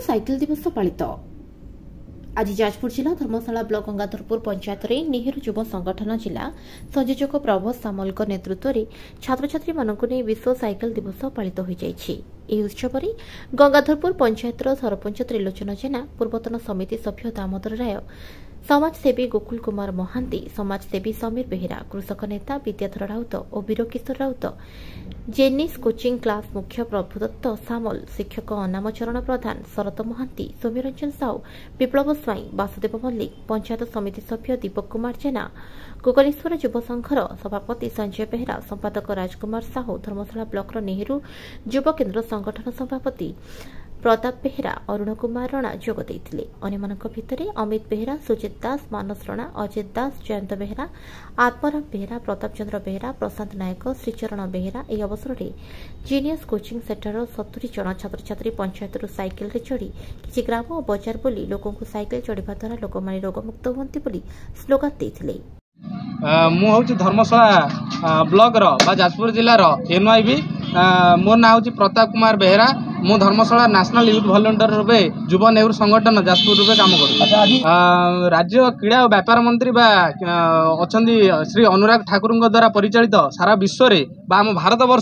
Cycle दिवस पालित। आज जाजपुर जिला धर्मशाला ब्लॉक गंगाधरपुर पंचायत में नेहरू युव संगठन जिला संयोजक प्रभो सामल नेतृत्व में छात्र छात्री मानक नहीं विश्व साइकेल दिवस पालित हो जाइछि। ଏହି ଉତ୍ସବରେ ଗଙ୍ଗାଧରପୁର ପଞ୍ଚାୟତର ସରପଞ୍ଚ ତ୍ରିଲୋଚନ ଜେନା, ପୂର୍ବତନ ସମିତି ସଭ୍ୟ ଦାମୋଦର ରାୟ, ସମାଜସେବୀ ଗୋକୁଲ କୁମାର ମହାନ୍ତି, ସମାଜସେବୀ ସମୀର ବେହେରା, କୃଷକ ନେତା ବିଦ୍ୟାଧର ରାଉତ ଓ Birkishore Raut, genius coaching class ମୁଖ୍ୟ ପ୍ରଭୁ ଦତ୍ତ ସାମଲ, ଶିକ୍ଷକ ଅନାମଚରଣ ପ୍ରଧାନ, ଶରତ ମହାନ୍ତି, ସୌମ୍ୟରଞ୍ଜନ ସାହୁ, ବିପ୍ଳବ ସ୍ୱାଇଁ, ବାସୁଦେବ ମଲ୍ଲିକ, ପଞ୍ଚାୟତ ସମିତି ସଭ୍ୟ ଦୀପକ କୁମାର ଜେନା, ଗୋକଳେଶ୍ୱର ଯୁବ ସଂଘର ସଭାପତି ସଞ୍ଜୟ ବେହେରା, ସମ୍ପାଦକ ରାଜକୁମାର ସାହୁ, ଧର୍ମଶାଳା ବ୍ଲକର ନେହେରୁ ଯୁବ କେନ୍ଦ୍ର संगठन सभापति प्रताप बेहेरा, अरुण कुमार रणा जोग देइथिले। अन्यमानक भितरे अमित बेहेरा, सुजित दास, मानस रणा, अजित दास, जयंत बेहेरा, आत्माराम बेहेरा, प्रताप चंद्र बेहेरा, प्रशांत नायक, श्रीचरण बेहेरा। ଏହି ଅବସରରେ ଜିନିୟସ୍ କୋଚିଂ ସେଣ୍ଟରର 70 ଜଣ ଛାତ୍ରଛାତ୍ରୀ ପଞ୍ଚାୟତରୁ ସାଇକେଲରେ ଚଢ଼ି କିଛି ଗ୍ରାମ ଓ ବଜାର ବୁଲି ଲୋକଙ୍କୁ ସାଇକେଲ ଚଢ଼ିବା ଦ୍ୱାରା ଲୋକମାନେ ରୋଗମୁକ୍ତ ହୁଅନ୍ତି ବୋଲି ସ୍ଲୋଗାନ ଦେଇଥିଲେ। मु हूँ धर्मशाला ब्लॉक जाजपुर जिलार एनवाईबी। मो ना हूँ प्रताप कुमार बेहेरा। मु धर्मशाला नेशनल यूथ वॉलंटियर रूपे युव नेहरू संगठन जाजपुर रूपे काम कर। राज्य क्रीड़ा और व्यापार मंत्री अच्छा श्री अनुराग ठाकुर द्वारा परिचालित सारा विश्व रे आम भारत वर्ष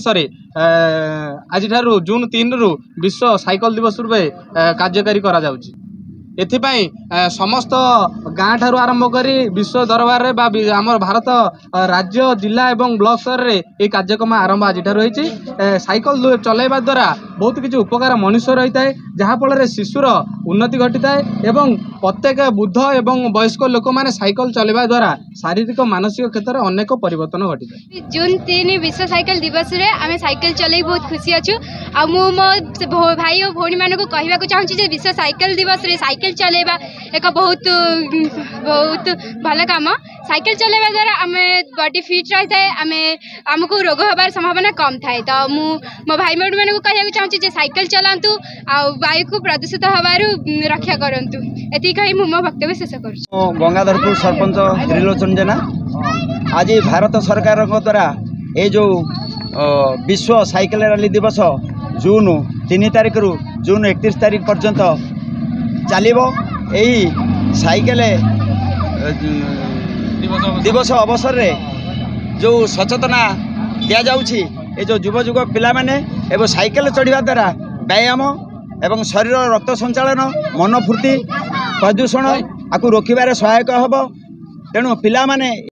आज जून 3 रु विश्व साइकेल दिवस रूपे कार्यकारी करा जाउछि। एथिपाई समस्त गाँ ठारू आरंभ करी विश्व दरबार रे आम भारत राज्य जिला एवं ब्लॉक स्तर रे ये कार्यक्रम आरंभ आज साइकेल चलाइबा द्वारा बहुत किसी उपकार मनुष्य रही है, जहाँफल शिशुर उन्नति घटी है एवं प्रत्येक बुद्ध एवं वयस्क लोक मैंने साइकेल चलाइबा द्वारा शारीरिक मानसिक क्षेत्र में अनेक परिवर्तन घटी है। जून 3 विश्व साइकेल दिवस रे आम साइकेल चलाई बहुत खुशी अच्छु। आ मो भाई और भौणी मानक कहवा चाहूँ विश्व साइकेल दिवस रे साइकेल चलाइबा एक बहुत बहुत भल काम। साइकेल चलाइबा द्वारा आम बॉडी फिट रही है, आमको रोग हबार संभावना कम थाए। तो मो भाई भौणी मानक कहवा चाहूँ साइकेल चलातु आ वायु को प्रदूषित हबार रक्षा करंतु। एति कही मो वक्तव्य शेष कर। गंगाधरपुर सरपंच त्रिलोचन जेना। आज भारत सरकार द्वारा ये जो विश्व साइकेल रैली दिवस जून 3 तारिख रु जून 31 तारिख पर्यंत चलिबो। यही साइकेल दिवस अवसर रे जो सचेतना दिया जाउछि, ये जो युव युग पिला माने एवं साइकेल चढ़ा द्वारा व्यायाम एवं शरीर रक्त संचालन मन फूर्ति प्रदूषण आपको रोकबार सहायक हम। तेणु पिला माने